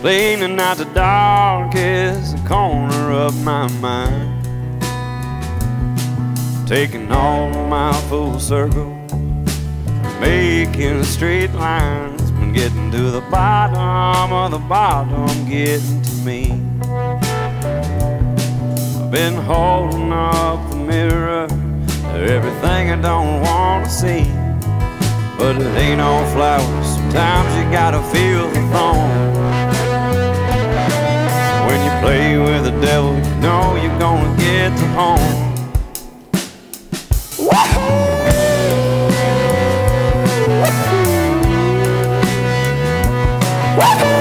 cleaning out the darkest corner of my mind, taking all my full circle, making straight lines, when getting to the bottom of the bottom getting to me. I've been holding up the mirror to everything I don't want to see, but it ain't all flowers. Sometimes you gotta feel the thorn. When you play with the devil, you know you're gonna get to home. Woo!